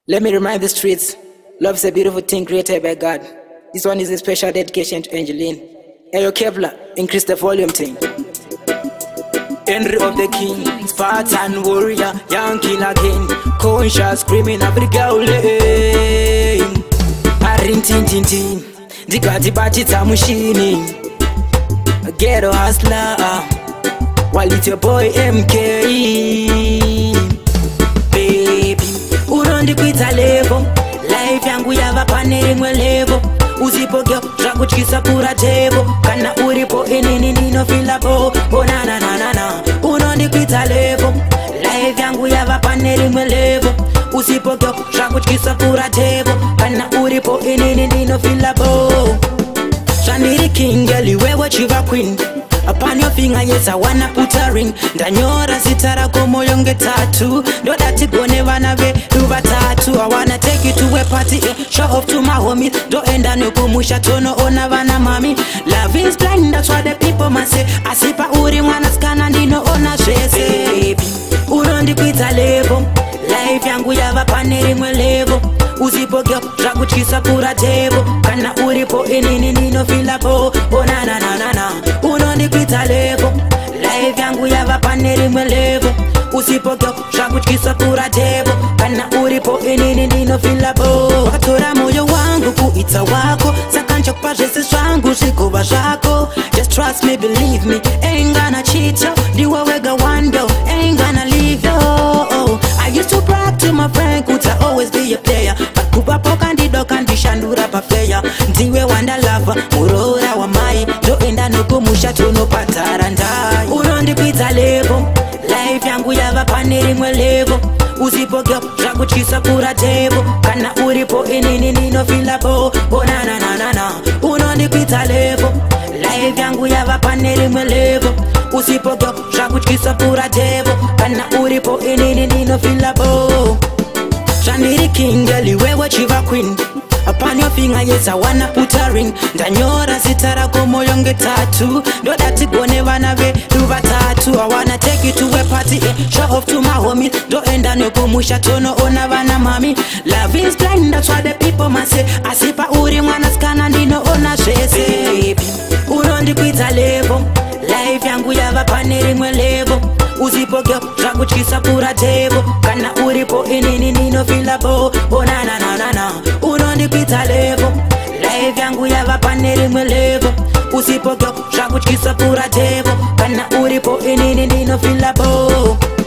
Let me remind the streets, love is a beautiful thing created by God. This one is a special dedication to Angeline. Ayo Kevlar, increase the volume thing. Henry of the King, Spartan warrior, young king again. Conscious criminal, every girl lane. Arin tin tin tin, digati batita mushini. Ghetto hustler, while it's your boy MK. Baby, urondi kuita levo, life yangu yava paneri mwe levo. Usipogeo, drakuchisa pura tebo. Kana uripo inini nino fila po. Oh na na na na na, urondi kuita levo, life yangu yava paneri mwe levo. Usipogeo, drakuchisa pura tebo. Kana uripo inini nino fila po. Shaniri king, girl, you wear what you a queen. Upon your finger, yes, I wanna put a ring. Danyora sitara como yonge tattoo. Do that it go never nave, do a tattoo. I wanna take you to a party, show off to my homies. Do end up no kumusha tono ona vana mami. Love is blind, that's what the people must say. Asipa uri wana skana ndino ona shese. Baby, urondi kuita levo, life yangu yava paneri mwe levo. Usipogeo, drakuchisa pura tebo. Kana uripo inini nino fila po. Oh na na na na na, unondi kuita levo, life yangu yava paneri mwe levo. Usipogeo, drakuchisa pura tebo. Kana uripo inini nino fila po. Watora moyo wangu kuita wako. Sakancha kupajese swangu shikuba shako. Just trust me, believe me, ain't gonna cheat yo. Diwa wega wando, ain't gonna leave yo. I used to brag to my friend, could I always be a player. But kuba pokandido kandishandura pafeya. Ndiwe wanda lava, murora wa mai. Do enda nuku musha tuno patarandai. Urondi pita levo, life yangu yava paneri mwe levo. Usipogeo, drakuchisa pura tebo. Kana uripo inini nino fila po. Oh na na na na na, urondi pita levo, life yangu yava paneri mwe levo. Usipogeo, drakuchisa pura tebo. Kana uripo inini nino fila po. Shaniri king, girl, you wear what you a queen. Upon your finger, yes, I wanna put a ring. Danyora sitara como yonge tattoo. Do that it go never nave, do a tattoo. I wanna take you to a party, show off to my homies. Do end up no kumusha tono ona vana mami. Love is blind, that's what the people must say. Asipa uri mwana skana ndino ona shese. Baby, urondi kuita levo, life yangu yava paneri mwe levo. Usipogeo, drakuchisa pura tebo. Kana uripo inini nino fila po. Oh na na na na na, urondi kuita levo, life yangu yava paneri mwe levo. Usipogeo, drakuchisa pura tebo. Kana uripo inini nino fila po.